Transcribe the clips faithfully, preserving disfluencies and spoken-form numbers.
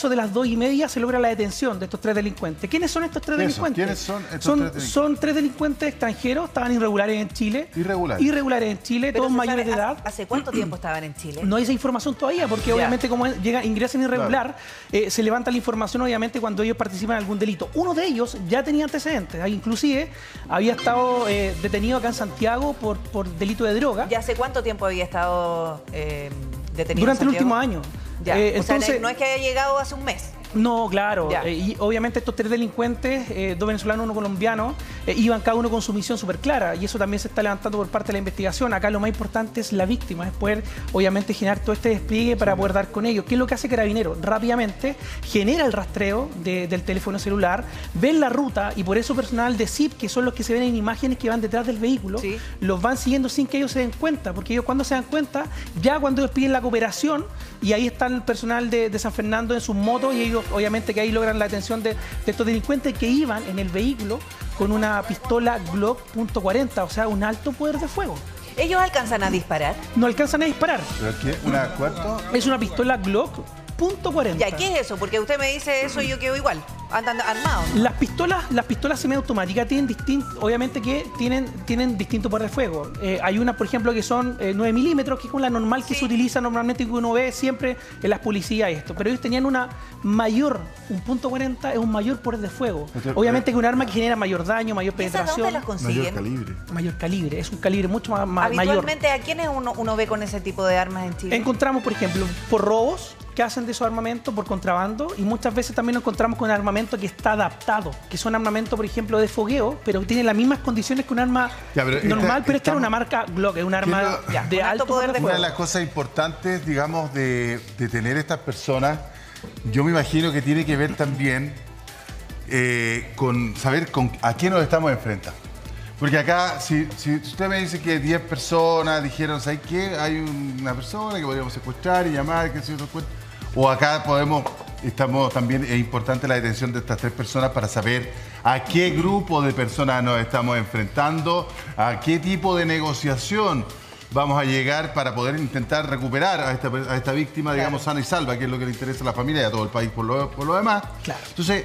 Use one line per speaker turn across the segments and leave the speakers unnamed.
eso de las dos y media se logra la detención de estos tres delincuentes. ¿Quiénes son estos tres
Eso,
delincuentes?
¿quiénes son estos
son,
tres delincuentes?
Son tres delincuentes extranjeros, estaban irregulares en Chile.
Irregulares.
Irregulares en Chile,
Pero
todos
se
mayores
sabe,
de edad.
¿hace cuánto tiempo estaban en Chile?
No hay esa información todavía, porque
Ya.
obviamente como llega, ingresan irregular, claro. eh, se levanta la información obviamente cuando ellos participan en algún delito. Uno de ellos ya tenía antecedentes, inclusive había estado eh, detenido acá en Santiago por, por delito de droga.
¿Ya hace cuánto tiempo había estado eh, detenido
Durante
en
el último
Santiago?
año.
Ya.
Eh,
o
entonces,
sea, no es que haya llegado hace un mes.
No, claro.
Ya.
Eh, y obviamente estos tres delincuentes, eh, dos venezolanos, uno colombiano, eh, iban cada uno con su misión súper clara y eso también se está levantando por parte de la investigación. Acá lo más importante es la víctima, es poder obviamente generar todo este despliegue para poder dar con ellos. ¿Qué es lo que hace Carabineros? Rápidamente genera el rastreo de, del teléfono celular, ven la ruta y por eso personal de S I P, que son los que se ven en imágenes que van detrás del vehículo,
sí.
los van siguiendo sin que ellos se den cuenta, porque ellos cuando se dan cuenta, ya cuando ellos piden la cooperación y ahí está el personal de, de San Fernando en sus motos y ellos obviamente que ahí logran la detención de, de estos delincuentes que iban en el vehículo con una pistola Glock punto cuarenta, o sea, un alto poder de fuego.
¿Ellos alcanzan a disparar?
No alcanzan a disparar.
¿Pero qué? ¿Una cuarto?
Es una pistola Glock punto cuarenta.
Ya, ¿qué es eso? Porque usted me dice eso y yo quedo igual. Andan armados.
Las pistolas, las pistolas semiautomáticas tienen distinto, obviamente que tienen, tienen distinto poder de fuego. Eh, hay unas, por ejemplo, que son eh, nueve milímetros, que es con la normal que
sí.
se utiliza normalmente y que uno ve siempre en las policías esto. Pero ellos tenían una mayor, un punto cuarenta es un mayor poder de fuego.
Entonces,
obviamente que un arma que genera mayor daño, mayor
¿Esas
penetración.
dónde las consiguen?
Mayor calibre.
Mayor calibre, es un calibre mucho más, más mayor.
Habitualmente, ¿a quiénes uno, uno ve con ese tipo de armas en Chile?
Encontramos, por ejemplo, por robos que hacen de esos armamentos, por contrabando, y muchas veces también nos encontramos con armamento que está adaptado, que son armamentos, por ejemplo, de fogueo, pero que tienen las mismas condiciones que un arma
Ya, pero
normal,
esta-
pero esta era
estamos-
una marca Glock, es un arma
lo-
ya, de
Con
alto poder de
Una
fuego.
de las cosas importantes, digamos, de, de tener estas personas, yo me imagino que tiene que ver también eh, con saber con, a qué nos estamos enfrentando. Porque acá, si, si usted me dice que diez personas dijeron, ¿sabes qué? Hay una persona que podríamos secuestrar y llamar, que se nos cuenta. O acá podemos, estamos también, es importante la detención de estas tres personas para saber a qué grupo de personas nos estamos enfrentando, a qué tipo de negociación vamos a llegar para poder intentar recuperar a esta, a esta víctima,
Claro.
digamos, sana y salva, que es lo que le interesa a la familia y a todo el país por lo, por lo demás.
Claro.
Entonces,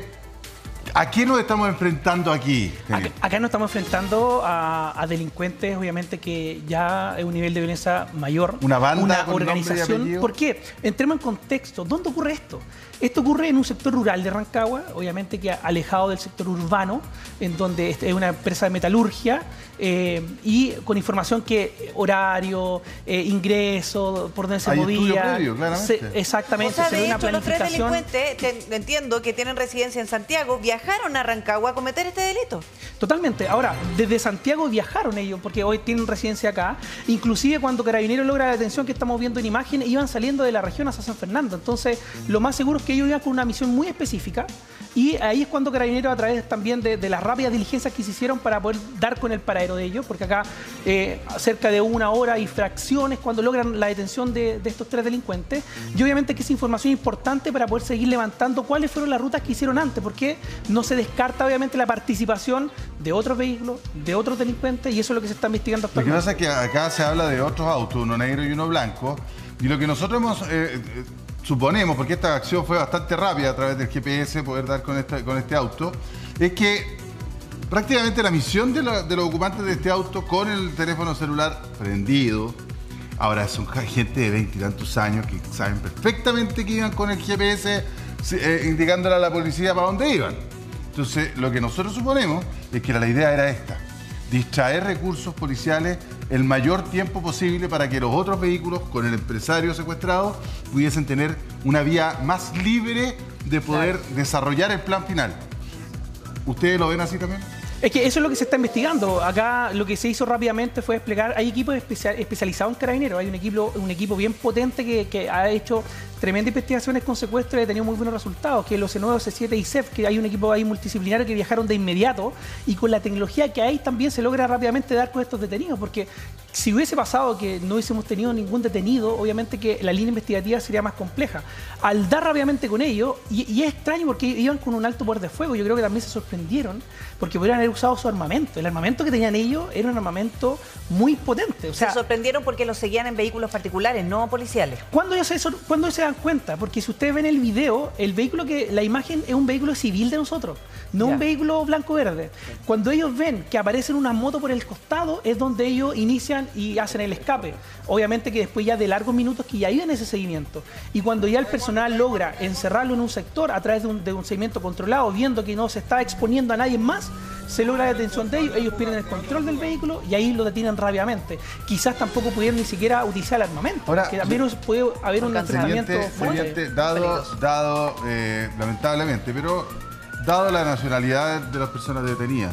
¿a qué nos estamos enfrentando aquí?
Acá, acá nos estamos enfrentando a, a delincuentes, obviamente que ya es un nivel de violencia mayor.
Una banda
una
con nombre y
organización.
apellido.
¿Por qué? Entremos en contexto. ¿Dónde ocurre esto? Esto ocurre en un sector rural de Rancagua, obviamente que alejado del sector urbano, en donde es una empresa de metalurgia eh, y con información que horario, eh, ingreso, por donde se
Hay
movía.
estudio previo, claramente.
Se- exactamente,
O sea,
se ve
de
una
hecho, los tres
planificación.
delincuentes, te- entiendo que tienen residencia en Santiago, viajaron a Rancagua a cometer este delito.
Totalmente. Ahora, desde Santiago viajaron ellos, porque hoy tienen residencia acá. Inclusive cuando Carabineros logra la detención que estamos viendo en imágenes, iban saliendo de la región hacia San Fernando. Entonces, lo más seguro es que ellos iban con una misión muy específica. Y ahí es cuando Carabineros, a través también de, de las rápidas diligencias que se hicieron para poder dar con el paradero de ellos, porque acá eh, cerca de una hora y fracciones cuando logran la detención de, de estos tres delincuentes. Y obviamente que esa información es importante para poder seguir levantando cuáles fueron las rutas que hicieron antes, porque no se descarta obviamente la participación de otros vehículos, de otros delincuentes, y eso es lo que se está investigando
Lo que
actualmente.
pasa es que acá se habla de otros autos, uno negro y uno blanco, y lo que nosotros hemos, eh, eh, suponemos, porque esta acción fue bastante rápida a través del G P S, poder dar con, esta, con este auto, es que prácticamente la misión de, la- de los ocupantes de este auto con el teléfono celular prendido, ahora son gente de veintitantos años que saben perfectamente que iban con el G P S eh, indicándole a la policía para dónde iban. Entonces, lo que nosotros suponemos es que la idea era esta: distraer recursos policiales el mayor tiempo posible para que los otros vehículos con el empresario secuestrado pudiesen tener una vía más libre de poder desarrollar el plan final. ¿Ustedes lo ven así también?
Es que eso es lo que se está investigando. Acá lo que se hizo rápidamente fue desplegar, hay equipos especia- especializados en Carabineros, hay un equipo, un equipo bien potente que, que ha hecho tremendas investigaciones con secuestro y ha tenido muy buenos resultados, que los C nueve, C siete y C E F, que hay un equipo ahí multidisciplinario que viajaron de inmediato, y con la tecnología que hay también se logra rápidamente dar con estos detenidos, porque si hubiese pasado que no hubiésemos tenido ningún detenido, obviamente que la línea investigativa sería más compleja. Al dar rápidamente con ellos, y, y es extraño porque iban con un alto poder de fuego, yo creo que también se sorprendieron, porque podrían haber usado su armamento. El armamento que tenían ellos era un armamento muy potente. O sea,
Se sorprendieron porque los seguían en vehículos particulares, no policiales.
¿cuándo ese, ¿cuándo ese dan cuenta, porque si ustedes ven el video, el vehículo que, la imagen es un vehículo civil de nosotros, no ya. un vehículo blanco-verde. Cuando ellos ven que aparecen unas motos por el costado, es donde ellos inician y hacen el escape. Obviamente que después ya de largos minutos que ya iban ese seguimiento. Y cuando ya el personal logra encerrarlo en un sector a través de un, de un seguimiento controlado, viendo que no se está exponiendo a nadie más, se logra la detención de ellos, ellos pierden el control del vehículo y ahí lo detienen rápidamente. Quizás tampoco pudieron ni siquiera utilizar el armamento,
ahora,
que también puede haber un enfrentamiento
fuerte, dado, dado eh, lamentablemente, pero dado la nacionalidad de las personas detenidas,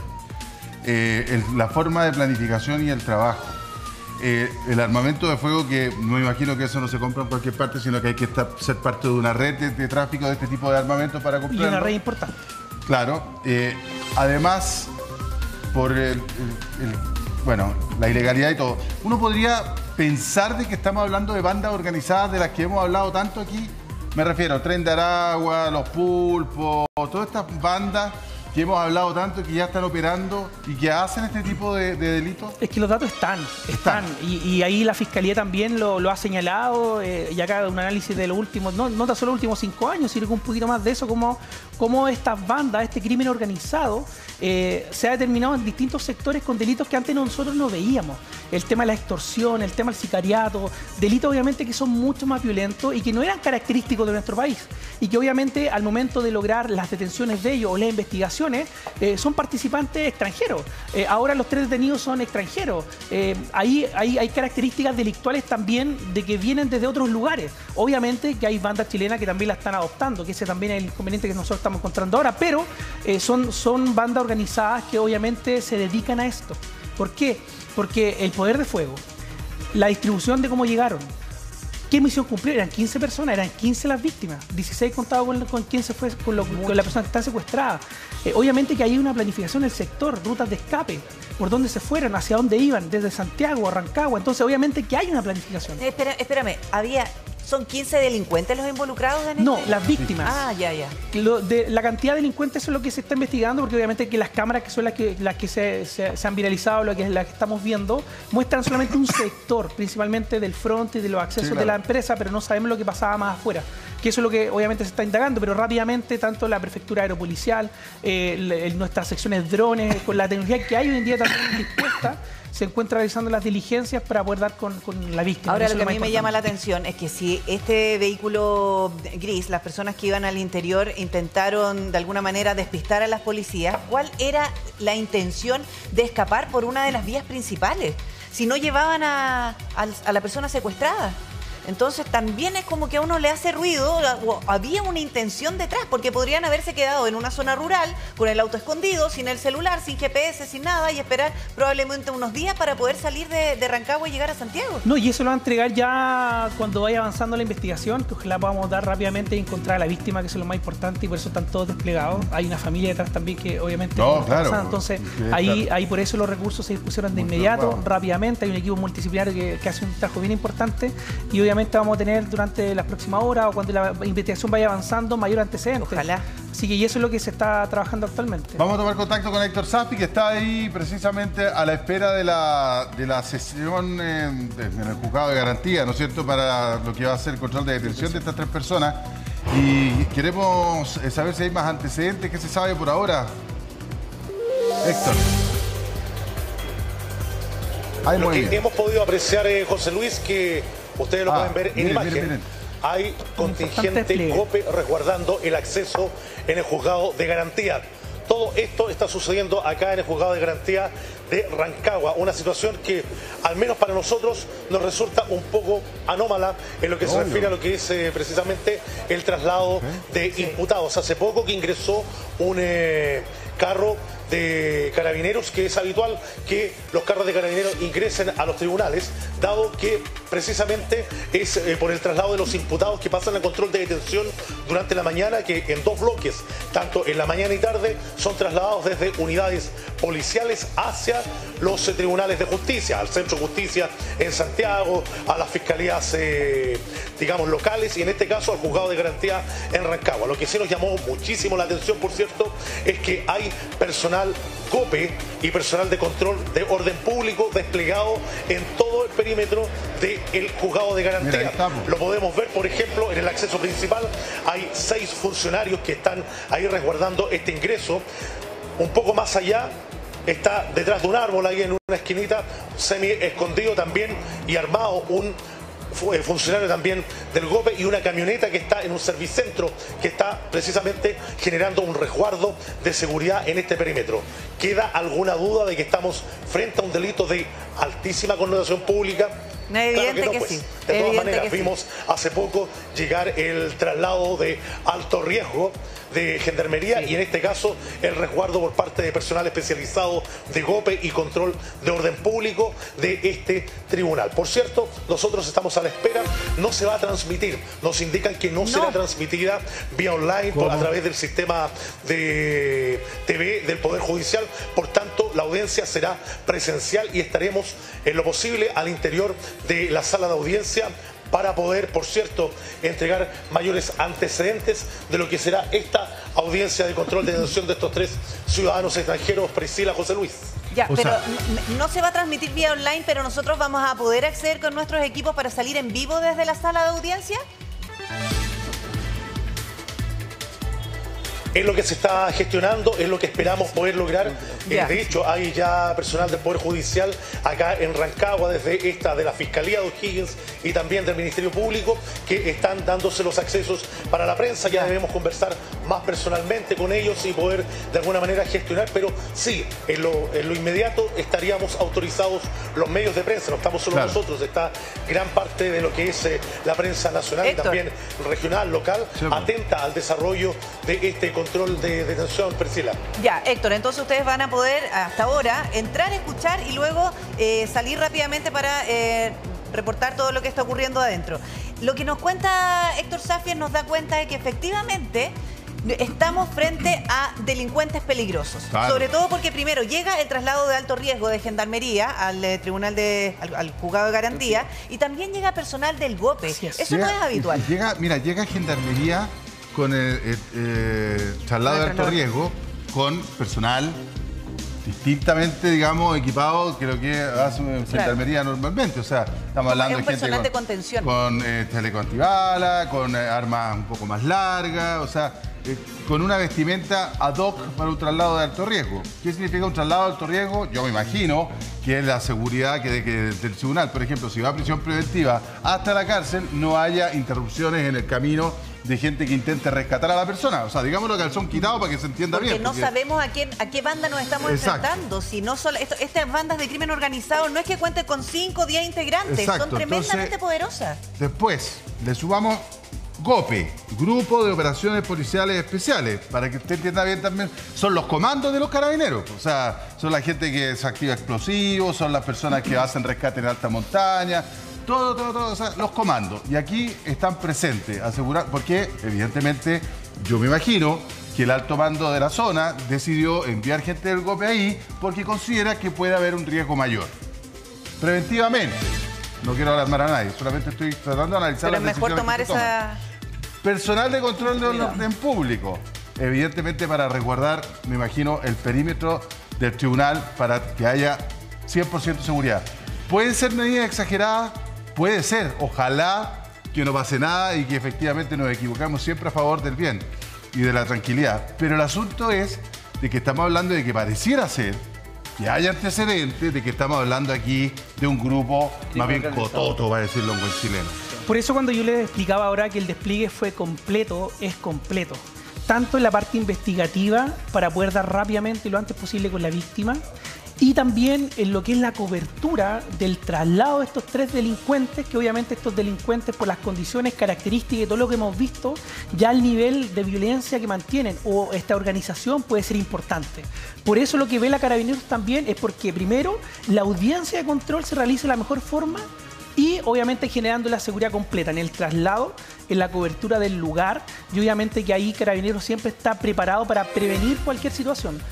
eh, el, la forma de planificación y el trabajo, eh, el armamento de fuego, que no me imagino que eso no se compra en cualquier parte, sino que hay que estar, ser parte de una red de, de tráfico de este tipo de armamento para comprarlo.
Y una red importante.
Claro, eh, además, por el, el, el, bueno, la ilegalidad y todo, uno podría pensar de que estamos hablando de bandas organizadas de las que hemos hablado tanto aquí. Me refiero al Tren de Aragua, Los Pulpos, todas estas bandas que hemos hablado tanto, que ya están operando y que hacen este tipo de, de delitos.
Es que los datos están, están. están. Y, y ahí la Fiscalía también lo, lo ha señalado, eh, y acá un análisis de los últimos, no, no tan solo los últimos cinco años, sino que un poquito más de eso, como, como estas bandas, este crimen organizado, eh, se ha determinado en distintos sectores con delitos que antes nosotros no veíamos. El tema de la extorsión, el tema del sicariato, delitos obviamente que son mucho más violentos y que no eran característicos de nuestro país. Y que obviamente al momento de lograr las detenciones de ellos o las investigaciones, Eh, son participantes extranjeros. Eh, ahora los tres detenidos son extranjeros. Eh, ahí hay, hay características delictuales también de que vienen desde otros lugares. Obviamente que hay bandas chilenas que también la están adoptando, que ese también es el inconveniente que nosotros estamos encontrando ahora, pero eh, son, son bandas organizadas que obviamente se dedican a esto. ¿Por qué? Porque el poder de fuego, la distribución de cómo llegaron, ¿qué misión cumplieron? Eran quince personas, eran quince las víctimas, dieciséis contados con, con quién se fue, con, lo, con la persona que está secuestrada. Eh, obviamente que hay una planificación del sector, rutas de escape, por dónde se fueron, hacia dónde iban, desde Santiago a Rancagua. Entonces, obviamente que hay una planificación.
Eh, espera, espérame, había... ¿Son quince delincuentes los involucrados en este?
No, las víctimas.
Ah, ya, ya.
Lo de, la cantidad de delincuentes es lo que se está investigando, porque obviamente que las cámaras que son las que, las que se, se, se han viralizado, lo que, las que estamos viendo, muestran solamente un sector, principalmente del frente y de los accesos sí, claro. de la empresa, pero no sabemos lo que pasaba más afuera. Que eso es lo que obviamente se está indagando, pero rápidamente tanto la prefectura aeropolicial, eh, nuestras secciones drones, con la tecnología que hay hoy en día también dispuesta, se encuentra realizando las diligencias para poder dar con, con la víctima.
Ahora, lo que a mí me llama la atención es que si este vehículo gris, las personas que iban al interior intentaron de alguna manera despistar a las policías, ¿cuál era la intención de escapar por una de las vías principales? Si no llevaban a, a, a la persona secuestrada. Entonces también es como que a uno le hace ruido, o había una intención detrás, porque podrían haberse quedado en una zona rural, con el auto escondido, sin el celular, sin G P S, sin nada, y esperar probablemente unos días para poder salir de, de Rancagua y llegar a Santiago.
No, y eso lo va a entregar ya cuando vaya avanzando la investigación, que ojalá podamos dar rápidamente y encontrar a la víctima, que eso es lo más importante, y por eso están todos desplegados. Hay una familia detrás también que obviamente
no,
no
claro,
pasando. Entonces ahí, ahí por eso los recursos se dispusieron de inmediato, wow. rápidamente. Hay un equipo multidisciplinario que, que hace un trabajo bien importante, y obviamente vamos a tener durante las próximas horas o cuando la investigación vaya avanzando mayor antecedente.
Ojalá.
Así que y eso es lo que se está trabajando actualmente.
Vamos a tomar contacto con Héctor Zaffi, que está ahí precisamente a la espera de la, de la sesión eh, de, en el juzgado de garantía, ¿no es cierto?, para lo que va a ser el control de detención de estas tres personas. Y queremos saber si hay más antecedentes. ¿Qué se sabe por ahora, Héctor?
Ay, lo que bien. hemos podido apreciar, eh, José Luis, que ustedes lo ah, pueden ver en
miren,
imagen.
Miren, miren.
Hay contingente COPE resguardando el acceso en el juzgado de garantía. Todo esto está sucediendo acá en el juzgado de garantía de Rancagua. Una situación que, al menos para nosotros, nos resulta un poco anómala en lo que se refiere a lo que es eh, precisamente el traslado de imputados. Hace poco que ingresó un eh, carro de carabineros, que es habitual que los carros de carabineros ingresen a los tribunales, dado que precisamente es eh, por el traslado de los imputados que pasan al control de detención durante la mañana, que en dos bloques, tanto en la mañana y tarde, son trasladados desde unidades policiales hacia los eh, tribunales de justicia, al Centro de Justicia en Santiago, a las fiscalías, eh, digamos, locales y en este caso al Juzgado de Garantía en Rancagua. Lo que sí nos llamó muchísimo la atención, por cierto, es que hay personal GOPE y personal de control de orden público desplegado en todo el perímetro del Juzgado de Garantía. Lo podemos ver, por ejemplo, en el acceso principal hay seis funcionarios que están ahí resguardando este ingreso. Un poco más allá está detrás de un árbol, ahí en una esquinita, semi escondido también y armado un funcionario también del GOPE y una camioneta que está en un servicentro que está precisamente generando un resguardo de seguridad en este perímetro. ¿Queda alguna duda de que estamos frente a un delito de altísima connotación pública?
No, evidente
claro que, no,
que
pues.
sí.
De todas
Evidente
maneras, vimos
sí.
hace poco llegar el traslado de alto riesgo de Gendarmería sí. y en este caso el resguardo por parte de personal especializado de GOPE y control de orden público de este tribunal. Por cierto, nosotros estamos a la espera, no se va a transmitir, nos indican que no, no. será transmitida vía online por, a través del sistema de T V del Poder Judicial, por tanto la audiencia será presencial y estaremos en lo posible al interior de la sala de audiencia para poder, por cierto, entregar mayores antecedentes de lo que será esta audiencia de control de detención de estos tres ciudadanos extranjeros. Priscila, José Luis.
Ya,
o
pero
sea,
no se va a transmitir vía online, pero nosotros vamos a poder acceder con nuestros equipos para salir en vivo desde la sala de audiencia.
Es lo que se está gestionando, es lo que esperamos poder lograr.
Yeah.
Eh, de hecho, hay ya personal del Poder Judicial acá en Rancagua, desde esta de la Fiscalía de O'Higgins y también del Ministerio Público, que están dándose los accesos para la prensa. Ya debemos conversar más personalmente con ellos y poder de alguna manera gestionar, pero sí, en lo, en lo inmediato estaríamos autorizados los medios de prensa, no estamos solo claro. nosotros, está gran parte de lo que es eh, la prensa nacional Héctor. y también regional, local, sí, atenta al desarrollo de este control de detención, Priscila.
Ya, Héctor, entonces ustedes van a poder hasta ahora entrar, escuchar y luego eh, salir rápidamente para eh, reportar todo lo que está ocurriendo adentro. Lo que nos cuenta Héctor Safier nos da cuenta de que efectivamente estamos frente a delincuentes peligrosos. Claro. Sobre todo porque primero llega el traslado de alto riesgo de Gendarmería al eh, Tribunal de, al, al Juzgado de Garantía sí. y también llega personal del GOPE. Sí, Eso llega, no es habitual.
Llega, mira, llega Gendarmería con el, el, el traslado de alto riesgo, con personal distintamente, digamos, equipado que lo que hace una Gendarmería claro. normalmente. O sea, estamos hablando
de
gente con,
de contención.
con eh, chaleco antibala, con eh, armas un poco más largas, o sea, eh, con una vestimenta ad hoc para un traslado de alto riesgo. ¿Qué significa un traslado de alto riesgo? Yo me imagino que es la seguridad que, de, que del tribunal, por ejemplo, si va a prisión preventiva hasta la cárcel, no haya interrupciones en el camino de gente que intente rescatar a la persona. O sea, digámoslo calzón quitado para que se entienda
porque
bien.
No
porque
no sabemos a qué, a qué banda nos estamos Exacto. enfrentando. Si no solo, esto, estas bandas de crimen organizado no es que cuenten con cinco o diez integrantes, Exacto. son tremendamente Entonces, poderosas.
Después, le sumamos GOPE, Grupo de Operaciones Policiales Especiales, para que usted entienda bien también, son los comandos de los carabineros. O sea, son la gente que se activa explosivos, son las personas que hacen rescate en alta montaña, todo, todo, todo, o sea, los comandos. Y aquí están presentes, asegurar, porque evidentemente yo me imagino que el alto mando de la zona decidió enviar gente del GOPE ahí porque considera que puede haber un riesgo mayor. Preventivamente. No quiero alarmar a nadie, solamente estoy tratando de analizar
Pero
las
es mejor tomar esa...
Personal de control de orden público, evidentemente para resguardar, me imagino, el perímetro del tribunal para que haya cien por ciento seguridad. ¿Pueden ser medidas exageradas? Puede ser. Ojalá que no pase nada y que efectivamente nos equivocamos siempre a favor del bien y de la tranquilidad. Pero el asunto es de que estamos hablando de que pareciera ser que haya antecedentes de que estamos hablando aquí de un grupo sí, más bien cototo, va a decirlo en buen chileno.
Por eso cuando yo les explicaba ahora que el despliegue fue completo, es completo. Tanto en la parte investigativa, para poder dar rápidamente y lo antes posible con la víctima, y también en lo que es la cobertura del traslado de estos tres delincuentes, que obviamente estos delincuentes por las condiciones, características y todo lo que hemos visto, ya el nivel de violencia que mantienen o esta organización puede ser importante. Por eso lo que ve la Carabineros también es porque primero la audiencia de control se realice de la mejor forma y obviamente generando la seguridad completa en el traslado, en la cobertura del lugar y obviamente que ahí Carabineros siempre está preparado para prevenir cualquier situación.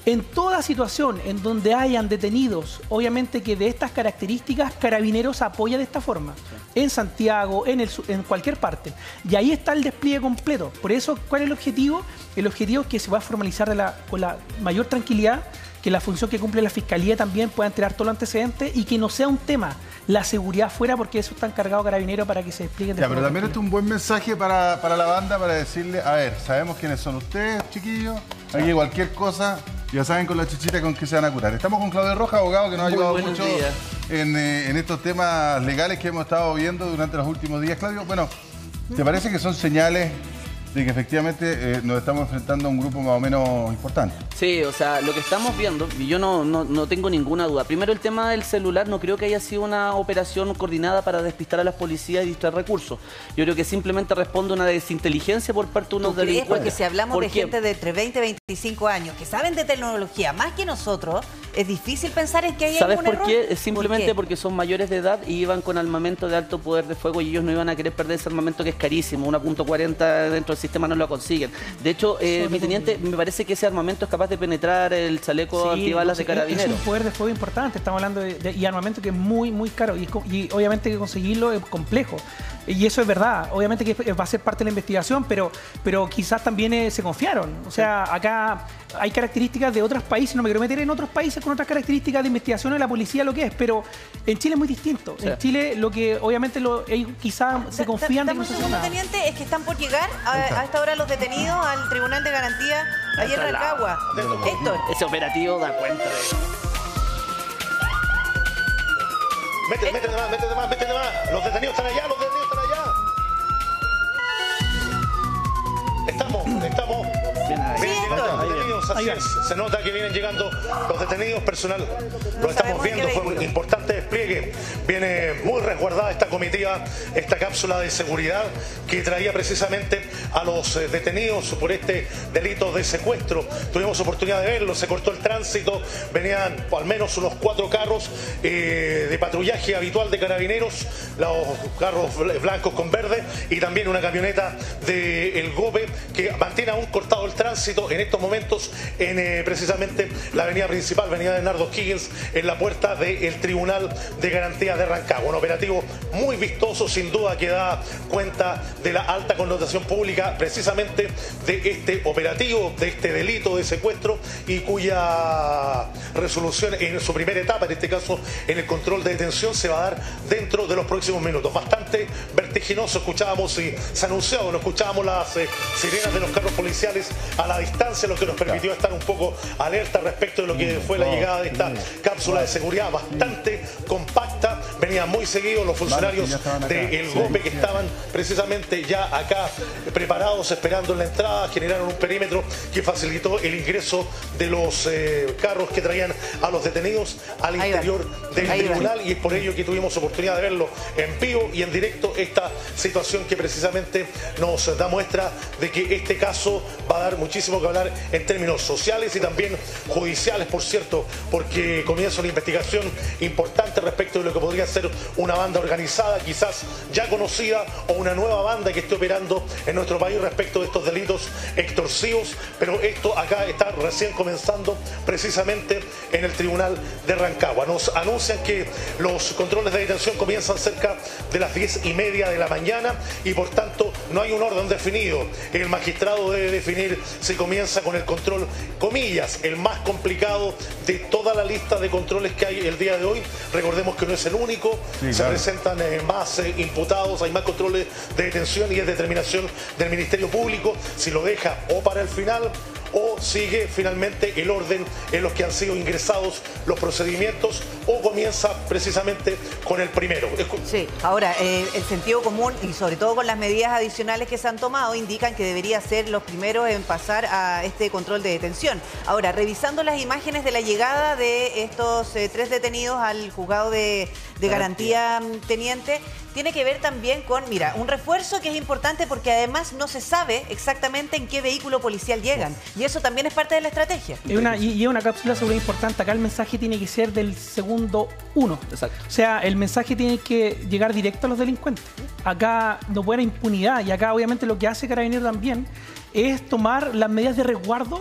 En toda situación en donde hayan detenidos, obviamente que de estas características, Carabineros apoya de esta forma. En Santiago, en, el, en cualquier parte. Y ahí está el despliegue completo. Por eso, ¿cuál es el objetivo? El objetivo es que se va a formalizar de la, con la mayor tranquilidad, que la función que cumple la Fiscalía también pueda entregar todos los antecedentes y que no sea un tema la seguridad fuera, porque eso está encargado Carabineros para que se despliegue.
Ya, pero también es un buen mensaje para, para la banda, para decirle, a ver, sabemos quiénes son ustedes, chiquillos, aquí cualquier cosa, ya saben con la chichita con que se van a curar. Estamos con Claudio Rojas, abogado, que nos ha
Muy
ayudado mucho en, eh, en estos temas legales que hemos estado viendo durante los últimos días. Claudio, bueno, ¿te parece que son señales de que efectivamente eh, nos estamos enfrentando a un grupo más o menos importante?
Sí, o sea, lo que estamos viendo, y yo no, no, no tengo ninguna duda. Primero, el tema del celular, no creo que haya sido una operación coordinada para despistar a las policías y distraer recursos. Yo creo que simplemente responde a una desinteligencia por parte de unos delincuentes.
Porque si hablamos de
qué?
gente de entre veinte y veinticinco años que saben de tecnología más que nosotros, es difícil pensar en que hay
¿Sabes
algún
por
error.
qué? Es simplemente
¿Por qué?
porque son mayores de edad y iban con armamento de alto poder de fuego y ellos no iban a querer perder ese armamento que es carísimo. una punto cuarenta dentro del sistema no lo consiguen. De hecho, eh, mi teniente, me parece que ese armamento es capaz de penetrar el chaleco
Sí,
antibalas de Carabineros.
Es un poder de fuego importante, estamos hablando de, de y armamento que es muy, muy caro y, y obviamente que conseguirlo es complejo. Y eso es verdad, obviamente que va a ser parte de la investigación, pero, pero quizás también eh, se confiaron. O sea, acá hay características de otros países, no me quiero meter en otros países con otras características de investigación de la policía, lo que es, pero en Chile es muy distinto. Sí. En Chile lo que obviamente lo, ellos quizás se confían
da,
de que no se
segundo, teniente, es que están por llegar a, a esta hora los detenidos al Tribunal de Garantía allí en Rancagua. Héctor.
Ese operativo da cuenta de eso.
Métete, métete más, métete más, métete más. Los detenidos están allá, los detenidos están allá. Estamos, estamos. Vienen llegando los detenidos, así es. Se nota que vienen llegando los detenidos, personal. Lo estamos viendo, fue un importante despliegue. Viene muy resguardada esta comitiva, esta cápsula de seguridad que traía precisamente a los detenidos por este delito de secuestro. Tuvimos oportunidad de verlo, se cortó el tránsito, venían al menos unos cuatro carros eh, de patrullaje habitual de Carabineros, los carros blancos con verde y también una camioneta del GOPE que mantiene aún cortado el tránsito en estos momentos en eh, precisamente la avenida principal, avenida de Nardo Higgins, en la puerta del Tribunal de Garantía de Rancagua. Un operativo muy vistoso, sin duda, que da cuenta de la alta connotación pública precisamente de este operativo, de este delito de secuestro y cuya resolución en su primera etapa, en este caso en el control de detención, se va a dar dentro de los próximos minutos. Bastante vertiginoso, escuchábamos y se anunciaba, no escuchábamos las eh, sirenas de los carros policiales a la distancia, lo que nos permitió estar un poco alerta respecto de lo que fue la llegada de esta cápsula de seguridad bastante compacta. Venían muy seguidos los funcionarios del GOPE que estaban precisamente ya acá preparados, esperando en la entrada. Generaron un perímetro que facilitó el ingreso de los eh, carros que traían a los detenidos al
Ahí
interior
va.
del
Ahí
tribunal
va.
y es por ello que tuvimos oportunidad de verlo en vivo y en directo, esta situación que precisamente nos da muestra de que este caso va a dar muchísimo que hablar en términos sociales y también judiciales, por cierto, porque comienza una investigación importante respecto de lo que podría ser una banda organizada, quizás ya conocida, o una nueva banda que esté operando en nuestro país respecto de estos delitos extorsivos, pero esto acá está recién comenzando precisamente en el Tribunal de Rancagua. Nos anuncian que los controles de detención comienzan cerca de las diez y media de la mañana y por tanto no hay un orden definido. El magistrado debe definir si comienza con el control, comillas, el más complicado de toda la lista de controles que hay el día de hoy. Recordemos que no es el único, sí, se claro. presentan eh, más eh, imputados, hay más controles de detención y es determinación del Ministerio Público si lo deja o para el final o sigue finalmente el orden en los que han sido ingresados los procedimientos o comienza precisamente con el primero.
Sí, ahora, eh, el sentido común y sobre todo con las medidas adicionales que se han tomado indican que debería ser los primeros en pasar a este control de detención. Ahora, revisando las imágenes de la llegada de estos eh, tres detenidos al juzgado de, de garantía, teniente, tiene que ver también con, mira, un refuerzo que es importante porque además no se sabe exactamente en qué vehículo policial llegan. Y eso también es parte de la estrategia.
Es una, y es una cápsula sobre importante. Acá el mensaje tiene que ser del segundo uno.
Exacto.
O sea, el mensaje tiene que llegar directo a los delincuentes. Acá no puede haber impunidad. Y acá obviamente lo que hace Carabineros también es tomar las medidas de resguardo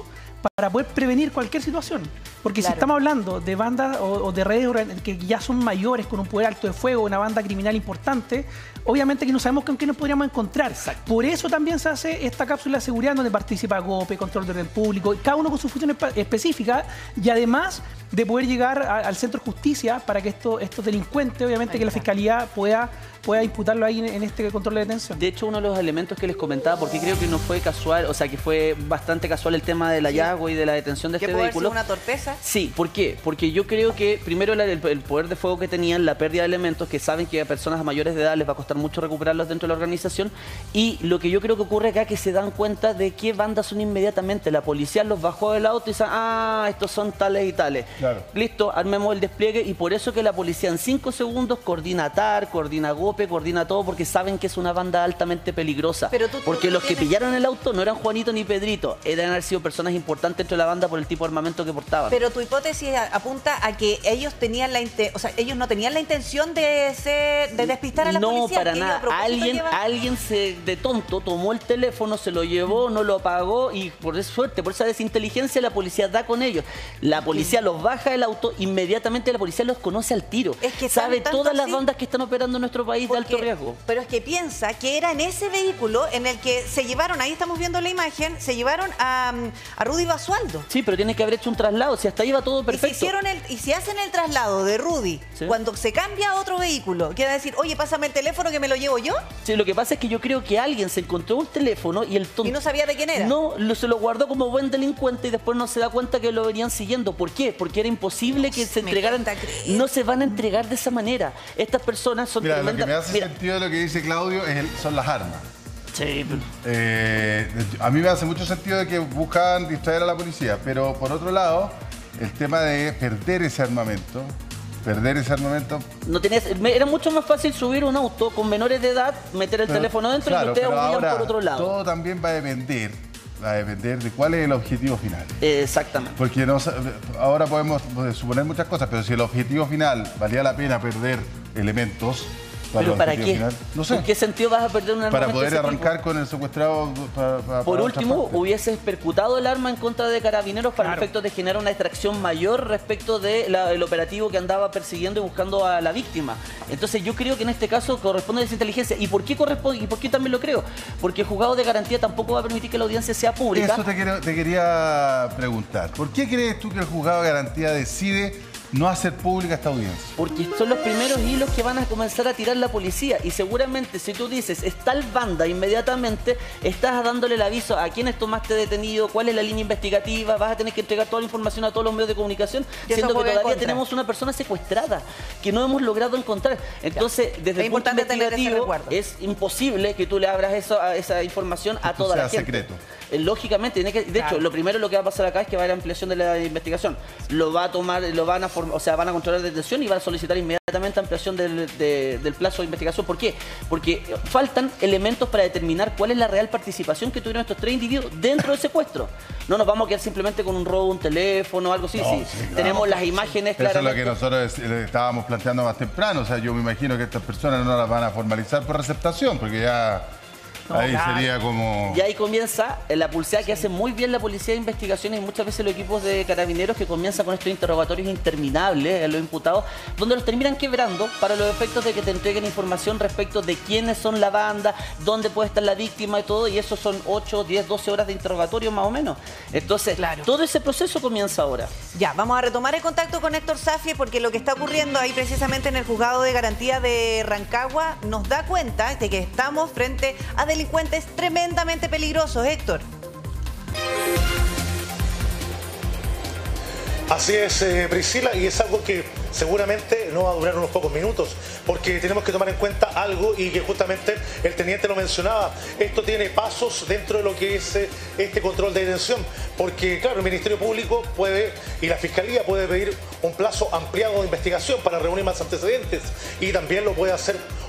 para poder prevenir cualquier situación. Porque claro, si estamos hablando de bandas o, o de redes que ya son mayores, con un poder alto de fuego, una banda criminal importante, obviamente que no sabemos con qué nos podríamos encontrar. Exacto. Por eso también se hace esta cápsula de seguridad donde participa GOPE, Control de Orden Público, cada uno con su función específica, y además de poder llegar a, al centro de justicia para que esto, estos delincuentes, obviamente, ahí que la Fiscalía pueda... pueda imputarlo ahí en, en este control de detención.
De hecho, uno de los elementos que les comentaba, porque creo que no fue casual, o sea, que fue bastante casual el tema del hallazgo sí. y de la detención de este vehículo.
¿Que puede ser una torpeza?
Sí, ¿por qué? Porque yo creo que, primero, la, el, el poder de fuego que tenían, la pérdida de elementos, que saben que a personas mayores de edad les va a costar mucho recuperarlos dentro de la organización, y lo que yo creo que ocurre acá es que se dan cuenta de qué bandas son inmediatamente. La policía los bajó del auto y dice, ah, estos son tales y tales. Claro. Listo, armemos el despliegue, y por eso que la policía en cinco segundos coordina T A R, coordina GOPE, coordina todo, porque saben que es una banda altamente peligrosa. Pero tú, porque tú los tienes... que pillaron el auto no eran Juanito ni Pedrito, eran haber sido personas importantes dentro de la banda por el tipo de armamento que portaban.
Pero tu hipótesis apunta a que ellos tenían la o sea, ellos no tenían la intención de ser, de despistar a la
no,
policía.
No, para nada. Alguien, alguien se, de tonto tomó el teléfono, se lo llevó, no lo apagó, y por suerte, por esa desinteligencia, la policía da con ellos. La policía sí. los baja del auto, inmediatamente la policía los conoce al tiro. Es que sabe todas las bandas que están operando en nuestro país de alto riesgo.
Pero es que piensa que era en ese vehículo en el que se llevaron, ahí estamos viendo la imagen, se llevaron a, a Rudy Basualdo.
Sí, pero tiene que haber hecho un traslado, si hasta ahí va todo perfecto.
Y si, hicieron el, y si hacen el traslado de Rudy, ¿sí? cuando se cambia a otro vehículo, quiere decir, oye, pásame el teléfono que me lo llevo yo.
Sí, lo que pasa es que yo creo que alguien se encontró un teléfono y el tonto...
Y no sabía de quién era.
No, lo, se lo guardó como buen delincuente y después no se da cuenta que lo venían siguiendo. ¿Por qué? Porque era imposible que se entregaran... No se van a entregar de esa manera. Estas personas son
Mira,
tremendas...
Lo que me hace Mira. sentido de lo que dice Claudio es el, son las armas.
Sí, pero...
eh, a mí me hace mucho sentido de que buscaban distraer a la policía, pero por otro lado, el tema de perder ese armamento, perder ese armamento...
No tenías, era mucho más fácil subir un auto con menores de edad, meter el pero, teléfono dentro claro, y ustedes huían por otro lado.
Todo también va a depender, va a depender de cuál es el objetivo final.
Exactamente.
Porque no, ahora podemos suponer muchas cosas, pero si el objetivo final valía la pena perder elementos...
Para ¿Pero para qué? No sé. ¿En qué sentido vas a perder un arma?
Para poder arrancar tipo? Con el secuestrado. Para, para,
Por para último, hubieses percutado el arma en contra de Carabineros para claro. el efecto de generar una extracción mayor respecto del operativo que andaba persiguiendo y buscando a la víctima. Entonces yo creo que en este caso corresponde a esa inteligencia. ¿Y por qué corresponde? ¿Y por qué también lo creo? Porque el juzgado de garantía tampoco va a permitir que la audiencia sea pública.
Eso te, quiero, te quería preguntar. ¿Por qué crees tú que el juzgado de garantía decide no hacer pública esta audiencia?
Porque son los primeros hilos que van a comenzar a tirar la policía, y seguramente si tú dices es tal banda, inmediatamente estás dándole el aviso a quiénes tomaste detenido, cuál es la línea investigativa, vas a tener que entregar toda la información a todos los medios de comunicación, siendo que todavía tenemos una persona secuestrada que no hemos logrado encontrar. Entonces, ya. desde es el punto investigativo es imposible que tú le abras eso, a esa información a toda la gente. Secreto. Lógicamente, tiene que, de claro. hecho, lo primero lo que va a pasar acá es que va a haber ampliación de la investigación. Lo va a tomar, lo van a formar, o sea, van a controlar la detención y van a solicitar inmediatamente ampliación del, de, del plazo de investigación. ¿Por qué? Porque faltan elementos para determinar cuál es la real participación que tuvieron estos tres individuos dentro del secuestro. No nos vamos a quedar simplemente con un robo, un teléfono, algo así. No, sí, sí, claro. Tenemos las imágenes
claramente. Eso es lo que nosotros estábamos planteando más temprano. O sea, yo me imagino que estas personas no las van a formalizar por receptación, porque ya... No, ahí claro. sería como...
Y ahí comienza la pulseada que hace muy bien la policía de investigaciones y muchas veces los equipos de carabineros, que comienzan con estos interrogatorios interminables a los imputados, donde los terminan quebrando para los efectos de que te entreguen información respecto de quiénes son la banda, dónde puede estar la víctima y todo, y eso son ocho, diez, doce horas de interrogatorio más o menos. Entonces, claro. todo ese proceso comienza ahora.
Ya, vamos a retomar el contacto con Héctor Safi, porque lo que está ocurriendo ahí precisamente en el juzgado de garantía de Rancagua nos da cuenta de que estamos frente a delincuentes tremendamente peligrosos, Héctor.
Así es, eh, Priscila, y es algo que seguramente no va a durar unos pocos minutos, porque tenemos que tomar en cuenta algo, y que justamente el teniente lo mencionaba. Esto tiene pasos dentro de lo que es eh, este control de detención, porque claro, el Ministerio Público puede, y la Fiscalía puede pedir un plazo ampliado de investigación para reunir más antecedentes, y también lo puede hacer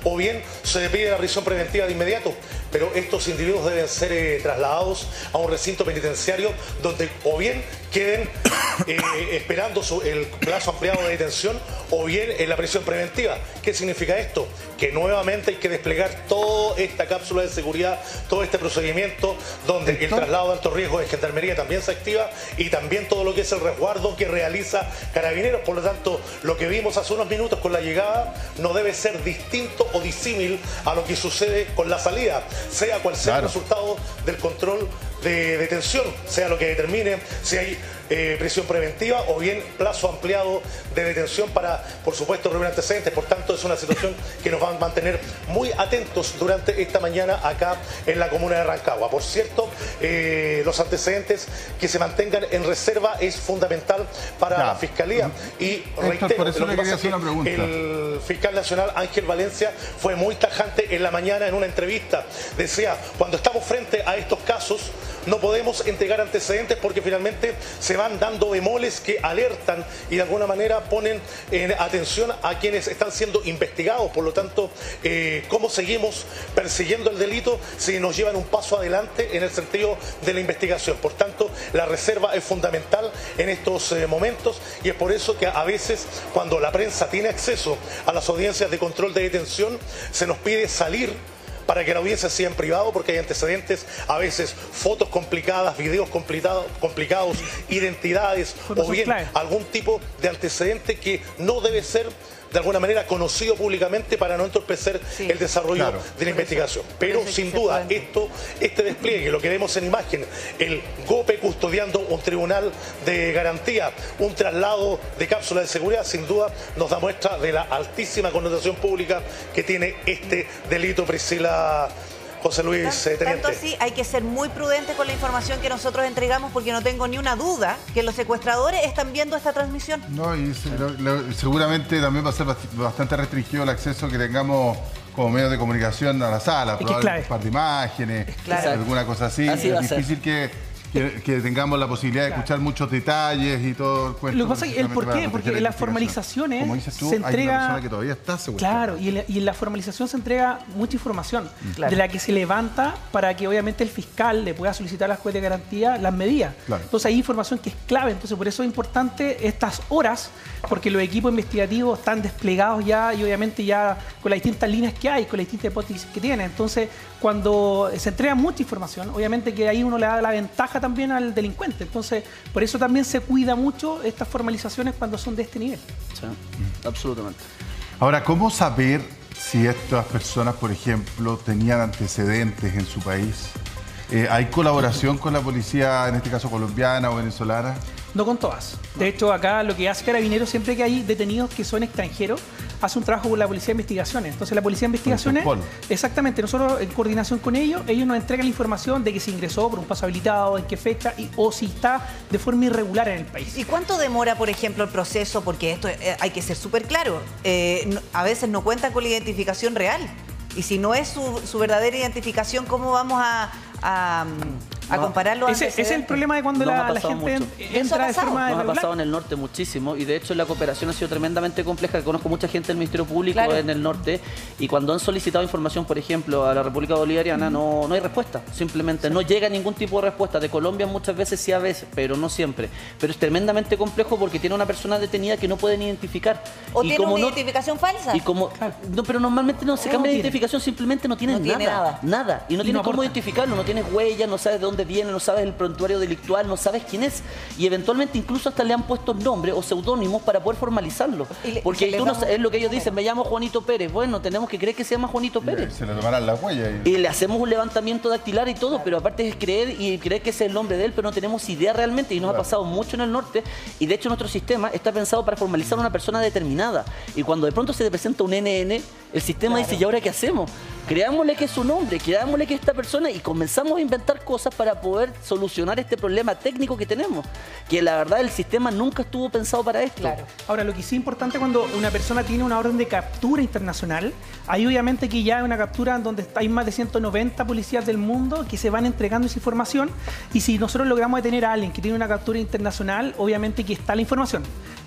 o bien se le pide la prisión preventiva de inmediato. Pero estos individuos deben ser eh, trasladados a un recinto penitenciario donde o bien queden eh, esperando su, el plazo ampliado de detención o bien en la prisión preventiva. ¿Qué significa esto? Que nuevamente hay que desplegar toda esta cápsula de seguridad, todo este procedimiento donde el traslado de alto riesgo de Gendarmería también se activa y también todo lo que es el resguardo que realiza Carabineros. Por lo tanto, lo que vimos hace unos minutos con la llegada no debe ser distinto o disímil a lo que sucede con la salida, sea cual sea claro. el resultado del control de detención, sea lo que determine si hay eh, prisión preventiva o bien plazo ampliado de detención para, por supuesto, reunir antecedentes. Por tanto, es una situación que nos va a mantener muy atentos durante esta mañana acá en la comuna de Rancagua. Por cierto, eh, los antecedentes que se mantengan en reserva es fundamental para ya. la Fiscalía. Y
Héctor,
reitero,
por eso
lo que
le quería hacer una pregunta.
El fiscal nacional Ángel Valencia fue muy tajante en la mañana en una entrevista. Decía, cuando estamos frente a estos casos, no podemos entregar antecedentes porque finalmente se van dando bemoles que alertan y de alguna manera ponen en atención a quienes están siendo investigados. Por lo tanto, eh, ¿cómo seguimos persiguiendo el delito si nos llevan un paso adelante en el sentido de la investigación? Por tanto, la reserva es fundamental en estos eh, momentos y es por eso que a veces cuando la prensa tiene acceso a las audiencias de control de detención se nos pide salir para que la audiencia sea en privado, porque hay antecedentes, a veces fotos complicadas, videos complicados, complicados identidades o bien algún tipo de antecedente que no debe ser de alguna manera conocido públicamente para no entorpecer sí, el desarrollo claro. de la investigación. Pero sin duda, esto, este despliegue, lo que vemos en imagen, el GOPE custodiando un tribunal de garantía, un traslado de cápsula de seguridad, sin duda nos da muestra de la altísima connotación pública que tiene este delito, Priscila. José Luis, eh, teniente.
Tanto así, hay que ser muy prudente con la información que nosotros entregamos porque no tengo ni una duda que los secuestradores están viendo esta transmisión.
No, y se, lo, lo, seguramente también va a ser bastante restringido el acceso que tengamos como medios de comunicación a la sala,
es que
un par de imágenes,
claro.
alguna cosa así.
así
es difícil que... Que, que tengamos la posibilidad de escuchar muchos detalles y todo el cuento.
Lo que pasa es el por qué, porque en las formalizaciones como dices tú, se entrega... Hay una persona que todavía está secuestrada. Claro, y en, la, y en la formalización se entrega mucha información, claro. de la que se levanta para que obviamente el fiscal le pueda solicitar a la juez de garantía las medidas. Claro. Entonces hay información que es clave, entonces por eso es importante estas horas, porque los equipos investigativos están desplegados ya y obviamente ya con las distintas líneas que hay, con las distintas hipótesis que tienen. Entonces, cuando se entrega mucha información, obviamente que ahí uno le da la ventaja también al delincuente. Entonces, por eso también se cuida mucho estas formalizaciones cuando son de este nivel.
Sí, absolutamente.
Ahora, ¿cómo saber si estas personas, por ejemplo, tenían antecedentes en su país? Eh, ¿Hay colaboración con la policía, en este caso colombiana o venezolana?
No con todas. De hecho, acá lo que hace Carabineros, siempre que hay detenidos que son extranjeros, hace un trabajo con la Policía de Investigaciones. Entonces, la Policía de Investigaciones, exactamente, nosotros en coordinación con ellos, ellos nos entregan la información de que se ingresó por un paso habilitado, en qué fecha, y, o si está de forma irregular en el país.
¿Y cuánto demora, por ejemplo, el proceso? Porque esto eh, hay que ser súper claro. Eh, no, a veces no cuentan con la identificación real. Y si no es su, su verdadera identificación, ¿cómo vamos a... a a no, compararlo
ese, ese es el problema de cuando la, la gente mucho. entra de forma
Nos ha pasado en el norte muchísimo y de hecho la cooperación ha sido tremendamente compleja. Conozco mucha gente del Ministerio Público claro. en el norte y cuando han solicitado información, por ejemplo, a la República Bolivariana, mm. no, no hay respuesta. Simplemente sí. no llega ningún tipo de respuesta. De Colombia muchas veces sí a veces, pero no siempre. Pero es tremendamente complejo porque tiene una persona detenida que no pueden identificar.
O
y
tiene
como
una
no,
identificación falsa.
Y como, claro. no, pero normalmente no se cambia de identificación, simplemente no tienen
no tiene
nada,
nada.
Nada. Y no
y
tienes
no
cómo identificarlo, no tienes huellas, no sabes de dónde viene, no sabes el prontuario delictual, no sabes quién es y eventualmente incluso hasta le han puesto nombres o seudónimos para poder formalizarlo. Le, porque tú no sabes, es lo que ellos dicen, me llamo Juanito Pérez. Bueno, tenemos que creer que se llama Juanito Pérez.
Se le tomarán la huella.
Y... y le hacemos un levantamiento dactilar y todo, claro. pero aparte es creer y creer que ese es el nombre de él, pero no tenemos idea realmente y nos claro. ha pasado mucho en el norte y de hecho nuestro sistema está pensado para formalizar a una persona determinada y cuando de pronto se le presenta un N N, el sistema claro. dice, ¿y ahora qué hacemos? Creámosle que es su nombre, creámosle que es esta persona y comenzamos a inventar cosas para poder solucionar este problema técnico que tenemos, que la verdad el sistema nunca estuvo pensado para esto.
Claro. Ahora, lo que sí es importante cuando una persona tiene una orden de captura internacional, hay obviamente que ya hay una captura donde hay más de ciento noventa policías del mundo que se van entregando esa información y si nosotros logramos detener a alguien que tiene una captura internacional, obviamente que está la información.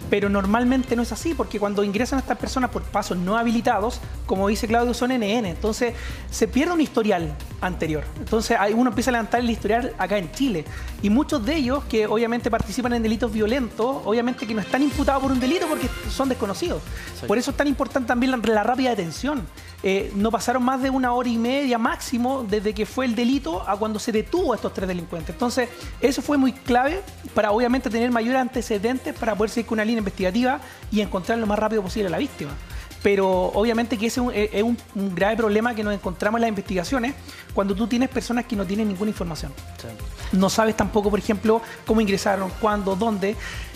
pero normalmente no es así, porque cuando ingresan a estas personas por pasos no habilitados, como dice Claudio, son N N, entonces se pierde un historial anterior. Entonces uno empieza a levantar el historial acá en Chile, y muchos de ellos que obviamente participan en delitos violentos, obviamente que no están imputados por un delito porque son desconocidos. Sí. Por eso es tan importante también la, la rápida detención. Eh, no pasaron más de una hora y media máximo desde que fue el delito a cuando se detuvo a estos tres delincuentes. Entonces, eso fue muy clave para obviamente tener mayores antecedentes para poder seguir con una línea investigativa y encontrar lo más rápido posible a la víctima. Pero obviamente que ese es un, es un, un grave problema que nos encontramos en las investigaciones cuando tú tienes personas que no tienen ninguna información. Sí. No sabes tampoco, por ejemplo, cómo ingresaron, cuándo, dónde.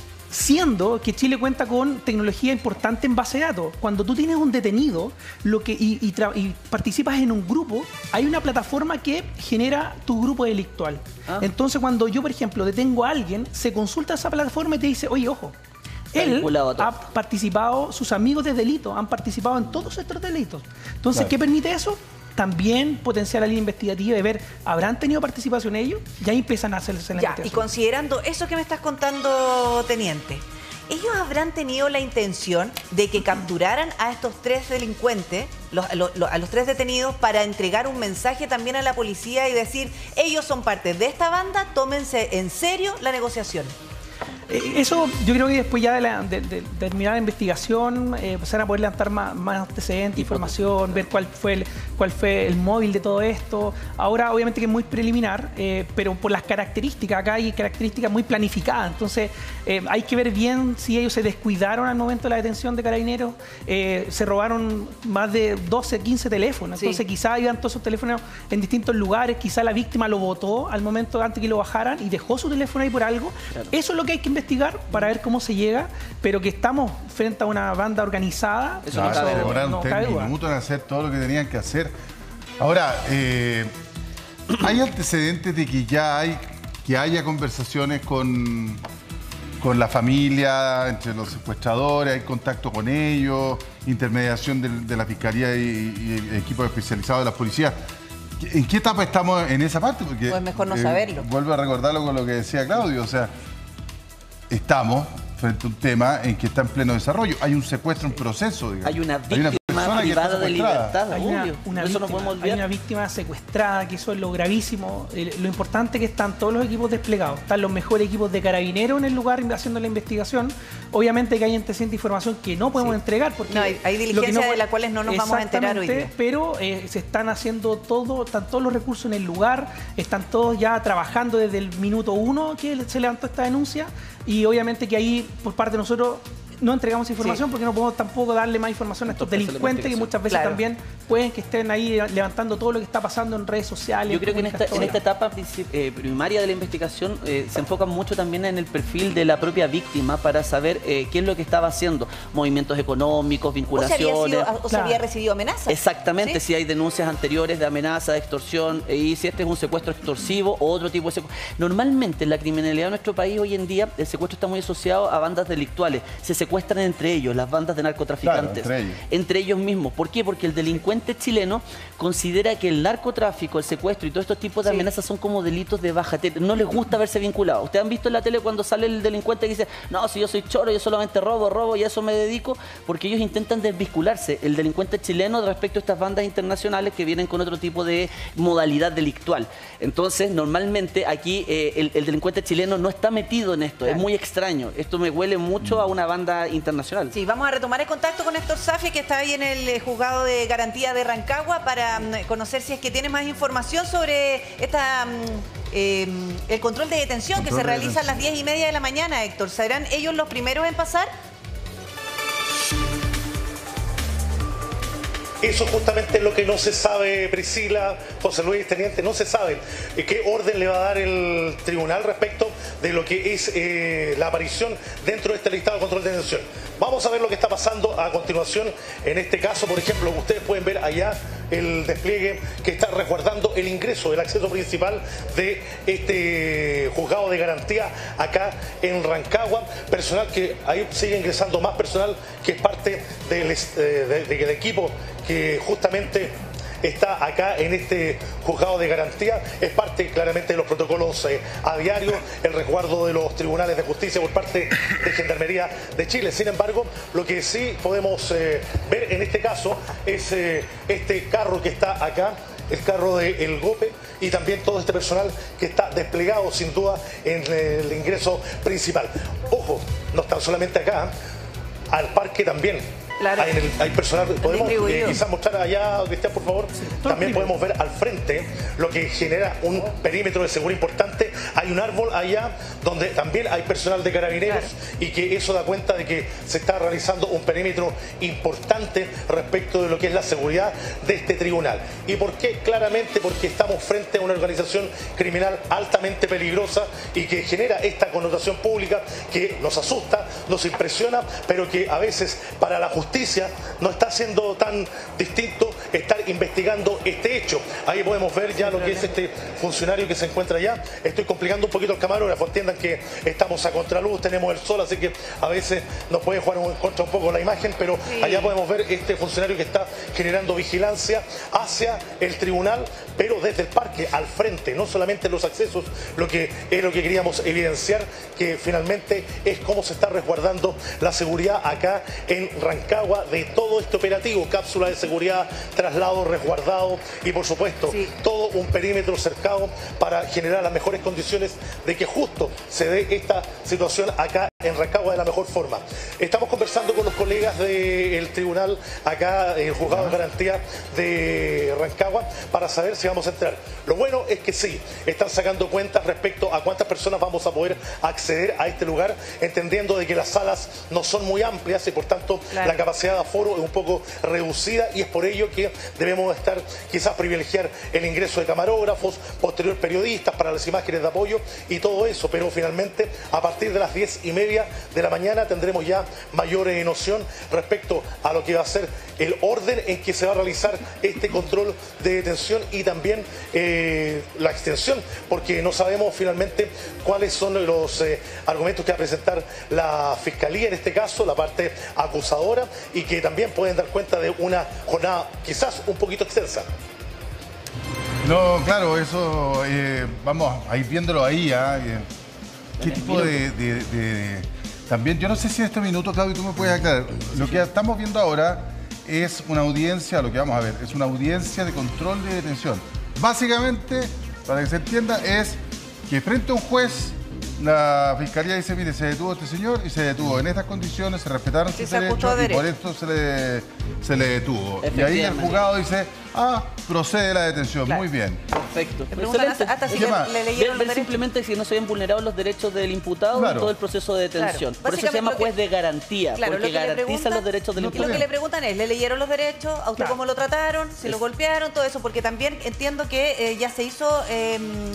Siendo que Chile cuenta con tecnología importante en base de datos. Cuando tú tienes un detenido lo que, y, y, y participas en un grupo, hay una plataforma que genera tu grupo delictual. Ah. Entonces, cuando yo, por ejemplo, detengo a alguien, se consulta esa plataforma y te dice, oye, ojo, él ha participado, sus amigos de delito han participado en todos estos delitos. Entonces, claro. ¿Qué permite eso? También potenciar la línea investigativa de ver, ¿habrán tenido participación ellos? Y ahí empiezan a hacerse la
ya,
investigación.
Y considerando eso que me estás contando, teniente, ¿ellos habrán tenido la intención de que capturaran a estos tres delincuentes, los, los, los, a los tres detenidos, para entregar un mensaje también a la policía y decir, ellos son parte de esta banda, tómense en serio la negociación?
Eso yo creo que después ya de, la, de, de, de terminar la investigación, eh, empezar a poder levantar más, más antecedentes, información, ver cuál fue, el, cuál fue el móvil de todo esto. Ahora obviamente que es muy preliminar, eh, pero por las características, acá hay características muy planificadas, entonces eh, hay que ver bien si ellos se descuidaron al momento de la detención de Carabineros, eh, se robaron más de doce, quince teléfonos, entonces sí. Quizás iban todos esos teléfonos en distintos lugares, quizás la víctima lo botó al momento antes que lo bajaran y dejó su teléfono ahí por algo. Claro. Eso es lo que hay que investigar para ver cómo se llega, pero que estamos frente a una banda organizada.
Eso no cabe, demoraron tres minutos en hacer todo lo que tenían que hacer. Ahora, eh, ¿hay antecedentes de que ya hay, que haya conversaciones con, con la familia, entre los secuestradores, hay contacto con ellos, intermediación de, de la Fiscalía y, y equipos especializados de la policía? ¿En qué etapa estamos en esa parte? Porque,
pues mejor no eh, saberlo.
Vuelvo a recordarlo con lo que decía Claudio, o sea, estamos frente a un tema en que está en pleno desarrollo. Hay un secuestro en proceso, digamos.
Hay una víctima privada de libertad,
hay una, una
eso
víctima,
no podemos olvidar.
Hay una víctima secuestrada, que eso es lo gravísimo. Eh, lo importante es que están todos los equipos desplegados. Están los mejores equipos de Carabineros en el lugar haciendo la investigación. Obviamente que hay antecedentes de información que no podemos sí. entregar. Porque
no, hay, hay diligencias no, de las cuales no nos vamos a enterar hoy día.
Pero eh, se están haciendo todo, están todos los recursos en el lugar, están todos ya trabajando desde el minuto uno que se levantó esta denuncia. Y obviamente que ahí, por parte de nosotros, no entregamos información sí. porque no podemos tampoco darle más información a estos Entonces, delincuentes que muchas veces claro. también pueden que estén ahí levantando todo lo que está pasando en redes sociales.
Yo creo que en esta, en esta etapa eh, primaria de la investigación eh, se enfoca mucho también en el perfil de la propia víctima para saber eh, qué es lo que estaba haciendo, movimientos económicos, vinculaciones.
O se había, sido, o se claro. había recibido amenazas.
Exactamente,
¿sí?
Si hay denuncias anteriores de amenaza, de extorsión, eh, y si este es un secuestro extorsivo o otro tipo de secuestro. Normalmente en la criminalidad de nuestro país hoy en día el secuestro está muy asociado a bandas delictuales, se secuestran entre ellos, las bandas de narcotraficantes,
claro, entre ellos.
entre ellos mismos. ¿Por qué? Porque el delincuente chileno considera que el narcotráfico, el secuestro y todos estos tipos de sí. amenazas son como delitos de baja tele. No les gusta verse vinculados. Ustedes han visto en la tele cuando sale el delincuente que dice, no, si yo soy choro, yo solamente robo, robo y a eso me dedico, porque ellos intentan desvincularse, el delincuente chileno, respecto a estas bandas internacionales que vienen con otro tipo de modalidad delictual. Entonces, normalmente aquí eh, el, el delincuente chileno no está metido en esto, claro. Es muy extraño. Esto me huele mucho a una banda internacional.
Sí, vamos a retomar el contacto con Héctor Safia, que está ahí en el juzgado de garantía de Rancagua, para um, conocer si es que tiene más información sobre esta, um, eh, el control de detención control que se realiza a las diez y media de la mañana, Héctor. ¿Serán ellos los primeros en pasar?
Eso justamente es lo que no se sabe, Priscila, José Luis, teniente, no se sabe qué orden le va a dar el tribunal respecto de lo que es eh, la aparición dentro de este listado de control de detención. Vamos a ver lo que está pasando a continuación en este caso. Por ejemplo, ustedes pueden ver allá el despliegue que está resguardando el ingreso, el acceso principal de este juzgado de garantía acá en Rancagua. Personal que ahí sigue ingresando más personal que es parte del, eh, de, de, del equipo que justamente está acá en este juzgado de garantía. Es parte claramente de los protocolos eh, a diario, el resguardo de los tribunales de justicia por parte de Gendarmería de Chile. Sin embargo, lo que sí podemos eh, ver en este caso es eh, este carro que está acá, el carro del GOPE, y también todo este personal que está desplegado sin duda en el ingreso principal. Ojo, no están solamente acá, al parque también.
Claro.
Hay, en el, hay personal, podemos eh, quizás mostrar allá, Cristian, por favor. Sí, también podemos ver al frente lo que genera un perímetro de seguridad importante. Hay un árbol allá donde también hay personal de carabineros, claro, y que eso da cuenta de que se está realizando un perímetro importante respecto de lo que es la seguridad de este tribunal. ¿Y por qué? Claramente porque estamos frente a una organización criminal altamente peligrosa y que genera esta connotación pública que nos asusta, nos impresiona, pero que a veces para la justicia Justicia no está siendo tan distinto estar investigando este hecho. Ahí podemos ver ya lo que es este funcionario que se encuentra allá. Estoy complicando un poquito el camarógrafo, entiendan que estamos a contraluz, tenemos el sol, así que a veces nos puede jugar en contra un poco la imagen, pero sí, allá podemos ver este funcionario que está generando vigilancia hacia el tribunal, pero desde el parque, al frente, no solamente los accesos, lo que es lo que queríamos evidenciar, que finalmente es cómo se está resguardando la seguridad acá en Rancagua, de todo este operativo, cápsula de seguridad, traslado resguardado y por supuesto sí, todo un perímetro cercado para generar las mejores condiciones de que justo se dé esta situación acá en Rancagua de la mejor forma. Estamos conversando con los colegas del tribunal acá, el juzgado de garantía de Rancagua, para saber si vamos a entrar. Lo bueno es que sí, están sacando cuentas respecto a cuántas personas vamos a poder acceder a este lugar, entendiendo de que las salas no son muy amplias y por tanto claro, la capacidad de aforo es un poco reducida, y es por ello que debemos estar, quizás privilegiar el ingreso de camarógrafos, posterior periodistas para las imágenes de apoyo y todo eso, pero finalmente a partir de las diez y media de la mañana tendremos ya mayor eh, noción respecto a lo que va a ser el orden en que se va a realizar este control de detención y también eh, la extensión, porque no sabemos finalmente cuáles son los eh, argumentos que va a presentar la Fiscalía, en este caso la parte acusadora, y que también pueden dar cuenta de una jornada quizás un poquito extensa.
No, claro, eso eh, vamos a ir viéndolo ahí, ¿eh? ¿Qué tipo de, de, de...? También, yo no sé si en este minuto, Claudio, tú me puedes aclarar. Lo que estamos viendo ahora es una audiencia, lo que vamos a ver, es una audiencia de control de detención. Básicamente, para que se entienda, es que frente a un juez, la Fiscalía dice, mire, se detuvo este señor y se detuvo en estas condiciones, se respetaron sus derechos y por esto se le, se le detuvo. Y ahí el juzgado dice, ah, procede la detención, claro, muy bien.
Perfecto.
Hasta, hasta si le, le leyeron
ver, ver simplemente si no se habían vulnerado los derechos del imputado, claro, en todo el proceso de detención. Claro. Por eso se llama juez de garantía, claro, porque garantiza los derechos del imputado.
Lo que le preguntan es, ¿le leyeron los derechos? ¿A usted claro, cómo lo trataron? ¿Se es. lo golpearon? Todo eso, porque también entiendo que eh, ya se hizo, eh,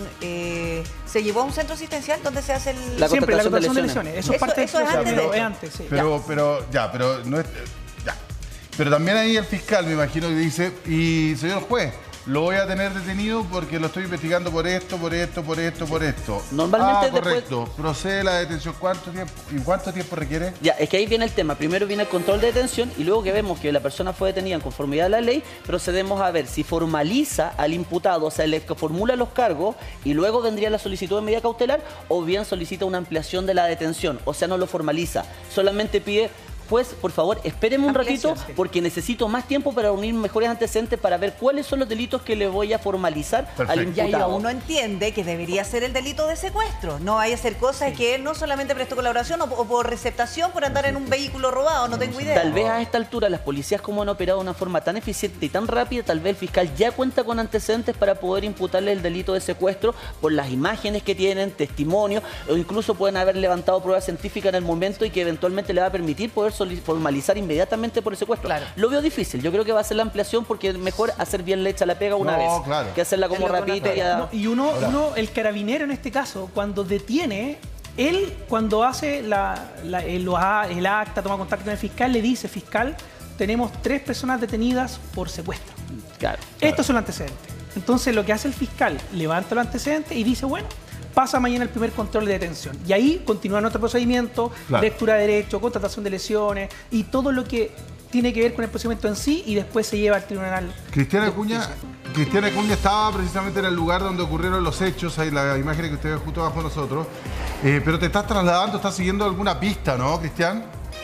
eh, se llevó a un centro asistencial donde se hace el...
La Siempre la contratación de lesiones. Eso, eso, parte
eso es antes
pero,
de
es antes, sí.
Pero, pero, ya, pero no es... Ya. Pero también ahí el fiscal, me imagino, que dice, y señor juez, lo voy a tener detenido porque lo estoy investigando por esto, por esto, por esto, por esto.
Normalmente
ah, correcto. Después... Procede la detención. ¿Cuánto tiempo, ¿Y cuánto tiempo requiere?
Ya, es que ahí viene el tema. Primero viene el control de detención y luego que vemos que la persona fue detenida en conformidad a la ley, procedemos a ver si formaliza al imputado, o sea, le formula los cargos y luego vendría la solicitud de medida cautelar, o bien solicita una ampliación de la detención, o sea, no lo formaliza. Solamente pide... Juez, por favor, espéreme un ratito porque necesito más tiempo para unir mejores antecedentes para ver cuáles son los delitos que le voy a formalizar. Perfecto. Al imputado.
Ya, y uno entiende que debería ser el delito de secuestro. No vaya a ser cosas sí, que él no solamente prestó colaboración o, o por receptación por andar en un vehículo robado, no tengo idea.
Tal vez a esta altura las policías, como han operado de una forma tan eficiente y tan rápida, tal vez el fiscal ya cuenta con antecedentes para poder imputarle el delito de secuestro por las imágenes que tienen, testimonios, o incluso pueden haber levantado pruebas científicas en el momento y que eventualmente le va a permitir poder formalizar inmediatamente por el secuestro. Claro. Lo veo difícil, yo creo que va a ser la ampliación porque es mejor hacer bien la hecha la pega una no, vez claro, que hacerla como rapidito. Y, a...
no, y uno, uno, el carabinero en este caso, cuando detiene, él cuando hace la, la, el, el acta, toma contacto con el fiscal, le dice, fiscal, tenemos tres personas detenidas por secuestro.
Claro,
Estos
claro.
son los antecedentes. Entonces lo que hace el fiscal, levanta los antecedentes y dice, bueno, pasa mañana el primer control de detención. Y ahí continúa nuestro procedimiento, claro, lectura de derecho, contratación de lesiones y todo lo que tiene que ver con el procedimiento en sí y después se lleva al tribunal.
Cristiana Acuña, Cristiana Acuña estaba precisamente en el lugar donde ocurrieron los hechos, ahí la imagen que usted ve justo abajo de nosotros, eh, pero te estás trasladando, estás siguiendo alguna pista, ¿no, Cristian?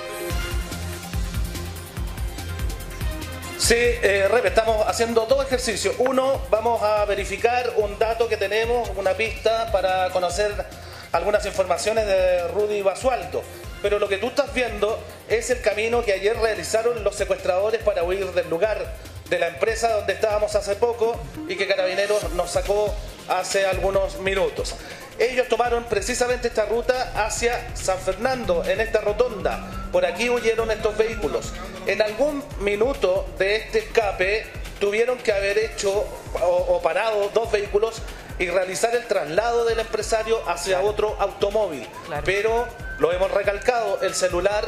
Sí, eh, Rep, estamos haciendo dos ejercicios. Uno, vamos a verificar un dato que tenemos, una pista para conocer algunas informaciones de Rudy Basualdo. Pero lo que tú estás viendo es el camino que ayer realizaron los secuestradores para huir del lugar de la empresa donde estábamos hace poco y que Carabineros nos sacó hace algunos minutos. Ellos tomaron precisamente esta ruta hacia San Fernando, en esta rotonda. Por aquí huyeron estos vehículos. En algún minuto de este escape tuvieron que haber hecho o, o parado dos vehículos y realizar el traslado del empresario hacia claro. otro automóvil. Claro. Pero, lo hemos recalcado, el celular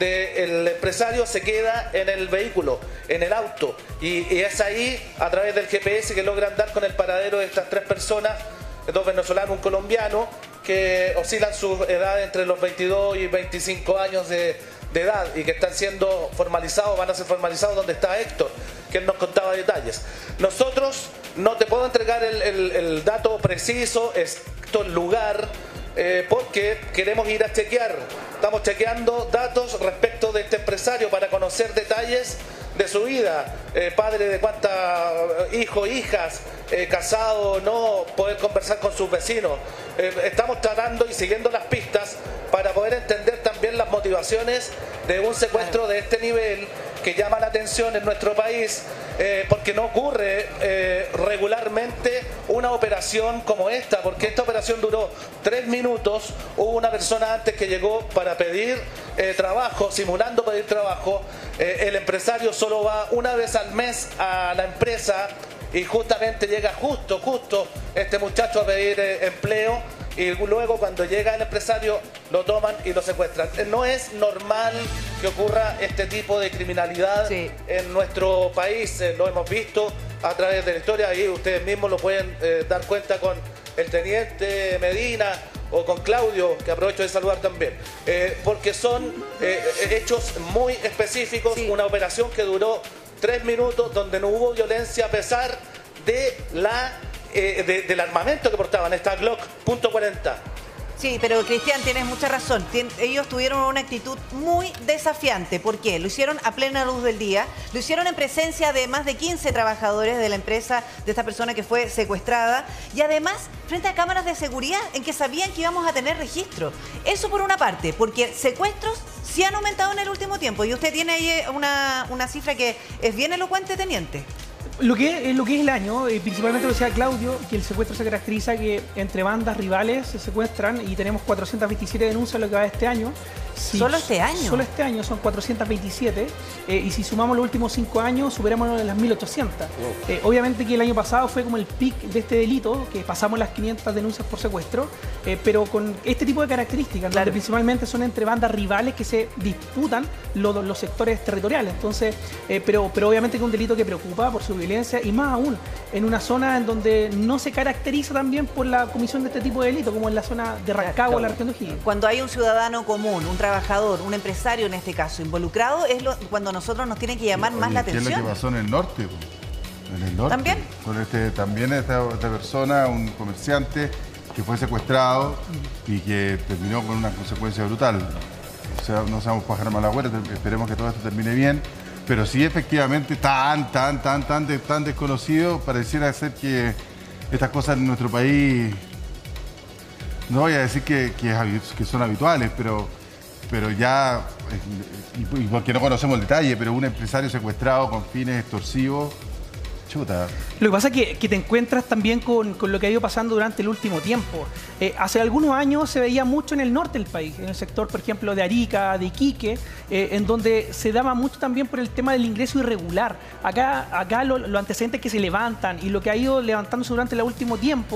del empresario se queda en el vehículo, en el auto. Y, y es ahí, a través del G P S, que logran dar con el paradero de estas tres personas, dos venezolanos, un colombiano, que oscilan su edad entre los veintidós y veinticinco años de, de edad y que están siendo formalizados, van a ser formalizados donde está Héctor, que él nos contaba detalles. Nosotros no te puedo entregar el, el, el dato preciso, esto, el lugar, eh, porque queremos ir a chequear. Estamos chequeando datos respecto de este empresario para conocer detalles de su vida, eh, padre de cuántos hijos, hijas, eh, casado o no, poder conversar con sus vecinos. Eh, estamos tratando y siguiendo las pistas para poder entender también las motivaciones de un secuestro de este nivel que llama la atención en nuestro país, eh, porque no ocurre eh, regularmente una operación como esta, porque esta operación duró tres minutos, hubo una persona antes que llegó para pedir eh, trabajo, simulando pedir trabajo, eh, el empresario solo va una vez al mes a la empresa y justamente llega justo, justo este muchacho a pedir eh, empleo. Y luego cuando llega el empresario lo toman y lo secuestran. No es normal que ocurra este tipo de criminalidad sí. en nuestro país. Eh, lo hemos visto a través de la historia y ustedes mismos lo pueden eh, dar cuenta con el teniente Medina o con Claudio, que aprovecho de saludar también. Eh, porque son eh, hechos muy específicos, sí. una operación que duró tres minutos donde no hubo violencia a pesar de la... Eh, de, del armamento que portaban, esta Glock punto cuarenta.
Sí, pero Cristian, tienes mucha razón. Tien, ellos tuvieron una actitud muy desafiante. ¿Por qué? Lo hicieron a plena luz del día, lo hicieron en presencia de más de quince trabajadores de la empresa de esta persona que fue secuestrada y además frente a cámaras de seguridad en que sabían que íbamos a tener registro. Eso por una parte, porque secuestros sí han aumentado en el último tiempo y usted tiene ahí una, una cifra que es bien elocuente, teniente.
Lo que, lo que es el año, eh, principalmente lo decía Claudio, que el secuestro se caracteriza que entre bandas rivales se secuestran y tenemos cuatrocientas veintisiete denuncias lo que va de este año. Si,
¿Solo este año?
Solo este año son cuatrocientas veintisiete eh, y si sumamos los últimos cinco años superamos las mil ochocientas. Wow. Eh, obviamente que el año pasado fue como el pic de este delito, que pasamos las quinientas denuncias por secuestro, eh, pero con este tipo de características, claro. donde principalmente son entre bandas rivales que se disputan los, los sectores territoriales. Entonces, eh, pero, pero obviamente que es un delito que preocupa por su violencia y más aún en una zona en donde no se caracteriza también por la comisión de este tipo de delito, como en la zona de Rancagua, en la región de O'Higgins.
Cuando hay un ciudadano común, un trabajador, un empresario en este caso involucrado, es lo, cuando nosotros nos tiene que llamar Oye, más la atención.
¿Qué es lo que pasó en el norte? En el norte.
¿También?
Con este, también esta, esta persona, un comerciante que fue secuestrado y que terminó con una consecuencia brutal. O sea, no seamos pájaros malagüeros, esperemos que todo esto termine bien. Pero sí, efectivamente, tan, tan, tan, tan, tan desconocido, pareciera ser que estas cosas en nuestro país, no voy a decir que, que, es, que son habituales, pero, pero ya, y, y porque no conocemos el detalle, pero un empresario secuestrado con fines extorsivos, chuta.
Lo que pasa es que, que te encuentras también con, con lo que ha ido pasando durante el último tiempo. Eh, hace algunos años se veía mucho en el norte del país, en el sector, por ejemplo, de Arica, de Iquique, eh, en donde se daba mucho también por el tema del ingreso irregular. Acá, acá los lo antecedentes que se levantan y lo que ha ido levantándose durante el último tiempo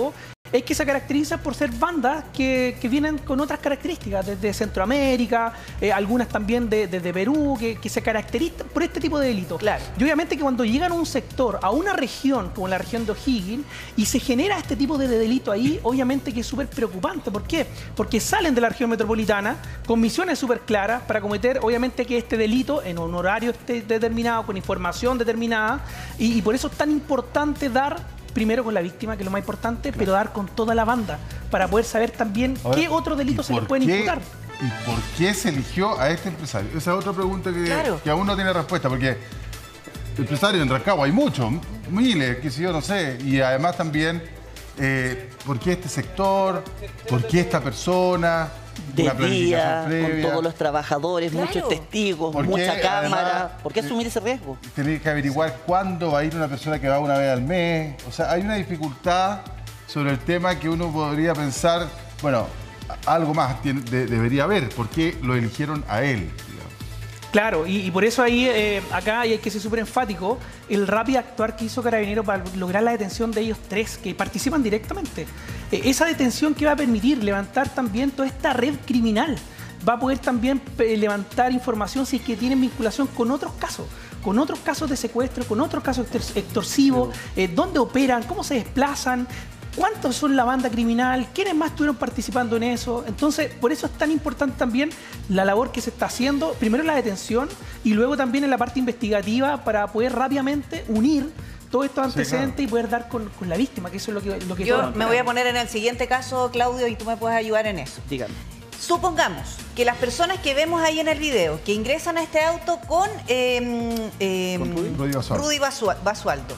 es que se caracteriza por ser bandas que, que vienen con otras características, desde Centroamérica, eh, algunas también desde de, de Perú, que, que se caracterizan por este tipo de delitos.
Claro.
Y obviamente que cuando llegan a un sector, a una región, como la región de O'Higgins, y se genera este tipo de delito ahí, obviamente que es súper preocupante. ¿Por qué? Porque salen de la región metropolitana con misiones súper claras para cometer, obviamente, que este delito en un horario este determinado, con información determinada, y, y por eso es tan importante dar primero con la víctima, que es lo más importante, claro, pero dar con toda la banda, para poder saber también Ahora, qué otros delitos se les pueden
qué,
imputar.
¿Y por qué se eligió a este empresario? Esa es otra pregunta que, claro, que aún no tiene respuesta, porque empresarios en Rancagua hay muchos, miles, qué sé yo, no sé, y además también, eh, ¿por qué este sector? ¿Por qué esta persona?
De día, con todos los trabajadores, claro, muchos testigos, mucha cámara. ¿Por qué asumir ese riesgo?
Tenéis que averiguar cuándo va a ir una persona que va una vez al mes. O sea, hay una dificultad sobre el tema que uno podría pensar, bueno, algo más tiene, de, debería haber. ¿Por qué lo eligieron a él?
Claro, y, y por eso ahí, eh, acá hay que ser súper enfático, el rápido actuar que hizo Carabineros para lograr la detención de ellos tres, que participan directamente. Eh, esa detención que va a permitir levantar también toda esta red criminal, va a poder también eh, levantar información si es que tienen vinculación con otros casos, con otros casos de secuestro, con otros casos extorsivos, eh, dónde operan, cómo se desplazan, cuántos son la banda criminal, quiénes más estuvieron participando en eso. Entonces, por eso es tan importante también la labor que se está haciendo, primero en la detención y luego también en la parte investigativa, para poder rápidamente unir todos estos antecedentes, sí, claro, y poder dar con, con la víctima, que eso es lo que, lo que
yo me voy a poner en el siguiente caso, Claudio, y tú me puedes ayudar en eso.
Dígame.
Supongamos que las personas que vemos ahí en el video, que ingresan a este auto con, eh, eh,
con Rudy, Basualdo.
Rudy Basualdo,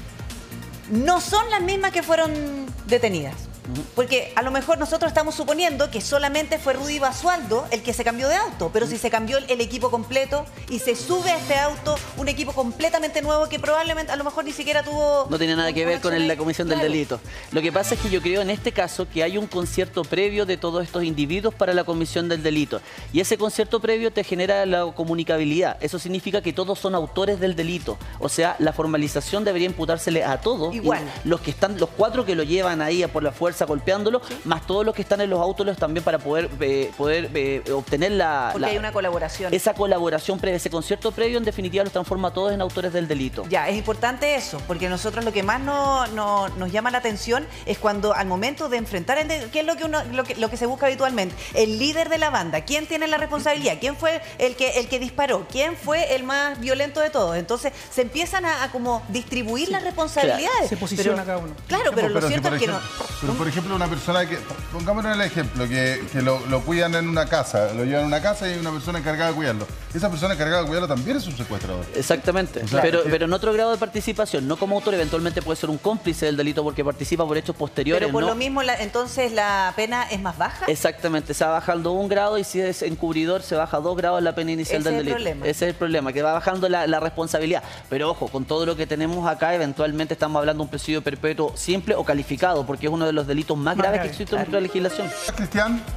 no son las mismas que fueron detenidas. Porque a lo mejor nosotros estamos suponiendo que solamente fue Rudy Basualdo el que se cambió de auto, pero si se cambió el equipo completo y se sube a este auto un equipo completamente nuevo que probablemente a lo mejor ni siquiera tuvo...
No tiene nada que ver con el, la comisión
claro,
del delito. Lo que pasa es que yo creo en este caso que hay un concierto previo de todos estos individuos para la comisión del delito. Y ese concierto previo te genera la comunicabilidad. Eso significa que todos son autores del delito. O sea, la formalización debería imputársele a todos.
Igual.
Los que están, los cuatro que lo llevan ahí por la fuerza golpeándolo, sí, más todos los que están en los autos también para poder, eh, poder eh, obtener la...
Porque
la,
hay una colaboración.
Esa colaboración previa, ese concierto previo, en definitiva los transforma a todos en autores del delito.
Ya, es importante eso, porque nosotros lo que más no, no, nos llama la atención es cuando al momento de enfrentar el delito, ¿qué es lo que, uno, lo, que, lo que se busca habitualmente? El líder de la banda, ¿quién tiene la responsabilidad? ¿Quién fue el que, el que disparó? ¿Quién fue el más violento de todos? Entonces se empiezan a, a como distribuir, sí, las responsabilidades.
Claro, se posiciona
pero,
cada uno.
Claro,
sí,
pero,
pero
lo cierto
si
es que
ejemplo,
no...
Pero por ejemplo una persona que, pongámonos el ejemplo, que, que lo, lo cuidan en una casa, lo llevan a una casa y hay una persona encargada de cuidarlo. Esa persona encargada de cuidarlo también es un secuestrador.
Exactamente,
o sea,
pero,
que...
pero en otro grado de participación, no como autor, eventualmente puede ser un cómplice del delito porque participa por hechos posteriores.
Pero por
¿no?
lo mismo, la, entonces la pena es más baja.
Exactamente, se va bajando un grado y si es encubridor se baja dos grados la pena inicial
Ese
del
es el
delito.
problema.
Ese es el problema, que va bajando la, la responsabilidad. Pero ojo, con todo lo que tenemos acá, eventualmente estamos hablando de un presidio perpetuo simple o calificado, porque es uno de los delitos más, más graves grave, que existen en nuestra legislación.
Cristian.